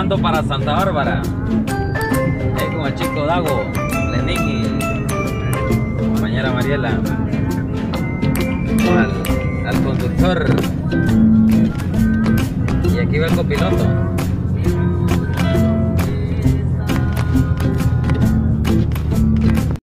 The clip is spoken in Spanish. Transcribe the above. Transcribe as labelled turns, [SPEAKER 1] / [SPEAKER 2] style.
[SPEAKER 1] bajando para Santa Bárbara. Ahí con el chico Dago, Lenín y compañera Mariela. Al conductor. Y aquí va el copiloto.